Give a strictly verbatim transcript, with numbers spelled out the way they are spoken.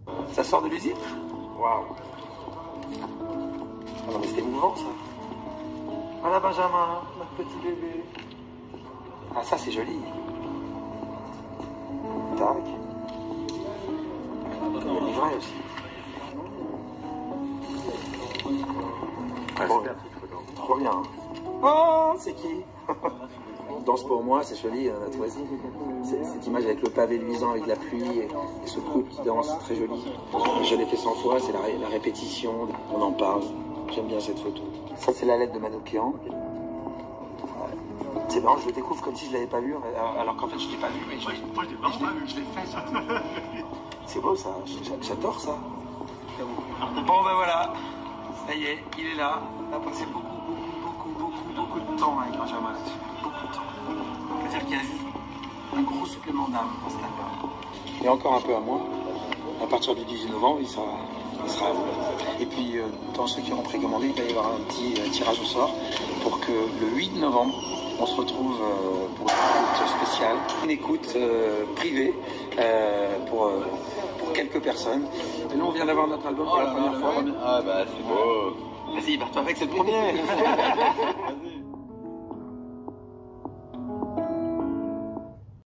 Ça sort de l'usine? Waouh. Ah non mais c'était émouvant ça. Voilà Benjamin, notre petit bébé. Ah ça c'est joli. Tac. Il y a le livret aussi. Ah, trop, super, trop bien. Hein. Oh, c'est qui? Danse pour moi, c'est joli, hein, la Toisie. Cette image avec le pavé luisant, avec la pluie et, et ce couple qui danse, c'est très joli. Je l'ai fait cent fois, c'est la, ré, la répétition, on en parle. J'aime bien cette photo. Ça, c'est la lettre de Manoukian. C'est marrant, je le découvre comme si je ne l'avais pas vu, alors, alors qu'en fait, je ne l'ai pas vu, mais je, Moi, je l'ai fait, ça. C'est beau, ça. J'adore ça. Bon, ben voilà. Ça y est, il est là. On a passé beaucoup, beaucoup, beaucoup, beaucoup, beaucoup de temps avec Benjamin là-dessus. Beaucoup de temps. C'est-à-dire qu'il y a juste un gros supplément d'âme dans cet album. Et encore un peu à moi. À partir du dix-huit novembre, il sera, il sera à vous. Et puis, euh, dans ceux qui auront précommandé, il va y avoir un petit euh, tirage au sort pour que le huit novembre, on se retrouve euh, pour une écoute spéciale, une écoute euh, privée euh, pour, euh, pour quelques personnes. Et nous, on vient d'avoir notre album pour oh la première fois. Ah bah c'est beau. Vas-y, barre-toi avec, c'est le premier.